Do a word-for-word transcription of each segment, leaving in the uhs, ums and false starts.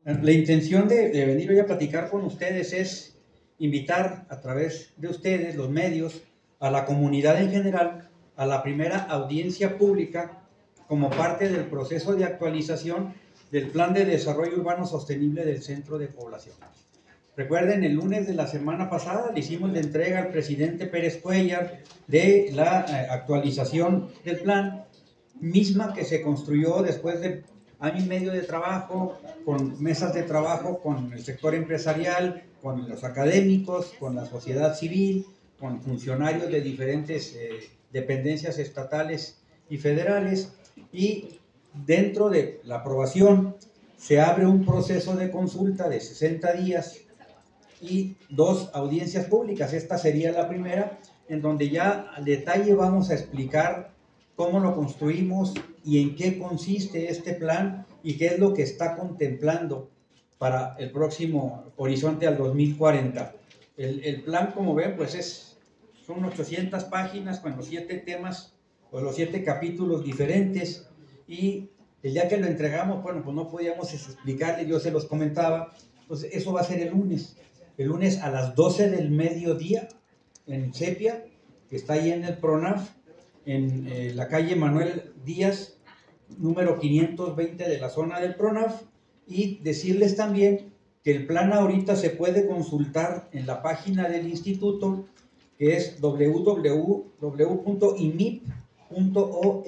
La intención de, de venir hoy a platicar con ustedes es invitar a través de ustedes, los medios, a la comunidad en general, a la primera audiencia pública como parte del proceso de actualización del Plan de Desarrollo Urbano Sostenible del Centro de Población. Recuerden, el lunes de la semana pasada le hicimos la entrega al presidente Pérez Cuéllar de la eh, actualización del plan, misma que se construyó después de año y medio de trabajo, con mesas de trabajo con el sector empresarial, con los académicos, con la sociedad civil, con funcionarios de diferentes eh, dependencias estatales y federales, y dentro de la aprobación se abre un proceso de consulta de sesenta días y dos audiencias públicas. Esta sería la primera, en donde ya al detalle vamos a explicar cómo lo construimos y en qué consiste este plan y qué es lo que está contemplando para el próximo horizonte al dos mil cuarenta. El, el plan, como ven, pues es, son ochocientas páginas con los siete temas o los siete capítulos diferentes, y el día que lo entregamos, bueno, pues no podíamos explicarle, yo se los comentaba, pues eso va a ser el lunes. El lunes a las doce del mediodía en Sepia, que está ahí en el PRONAF, en eh, la calle Manuel Díaz, número quinientos veinte de la zona del PRONAF, y decirles también que el plan ahorita se puede consultar en la página del instituto, que es w w w punto i m i p punto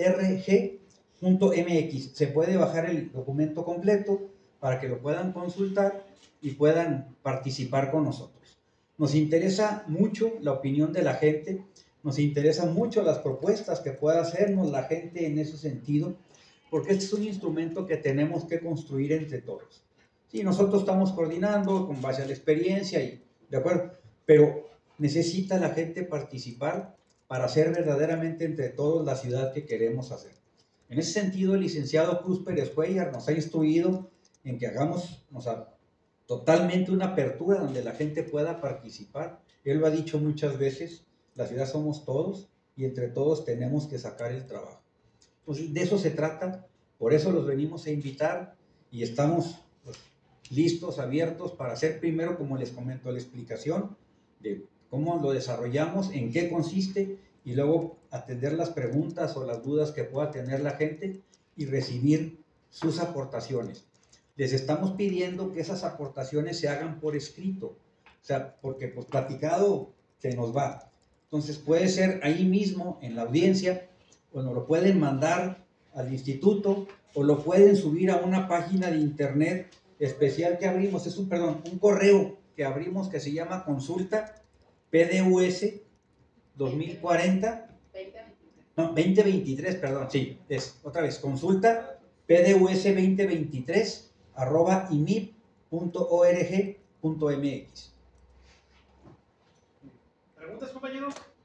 org punto m x. Se puede bajar el documento completo para que lo puedan consultar y puedan participar con nosotros. Nos interesa mucho la opinión de la gente, nos interesan mucho las propuestas que pueda hacernos la gente en ese sentido, porque este es un instrumento que tenemos que construir entre todos. Sí, nosotros estamos coordinando con base a la experiencia, y, ¿de acuerdo? Pero necesita la gente participar para hacer verdaderamente entre todos la ciudad que queremos hacer. En ese sentido, el licenciado Cruz Pérez Cuéllar nos ha instruido en que hagamos, o sea, totalmente una apertura donde la gente pueda participar. Él lo ha dicho muchas veces, la ciudad somos todos y entre todos tenemos que sacar el trabajo. Pues de eso se trata, por eso los venimos a invitar y estamos pues, listos, abiertos para hacer primero, como les comento, la explicación de cómo lo desarrollamos, en qué consiste, y luego atender las preguntas o las dudas que pueda tener la gente y recibir sus aportaciones. Les estamos pidiendo que esas aportaciones se hagan por escrito, o sea, porque pues platicado se nos va. Entonces puede ser ahí mismo en la audiencia, o nos lo pueden mandar al instituto, o lo pueden subir a una página de internet especial que abrimos, es un, perdón, un correo que abrimos que se llama consulta P D U S dos mil cuarenta, no, veinte veintitrés, perdón, sí, es otra vez, consulta P D U S veinte veintitrés arroba i m i p punto org punto m x. ¿Preguntas, compañeros?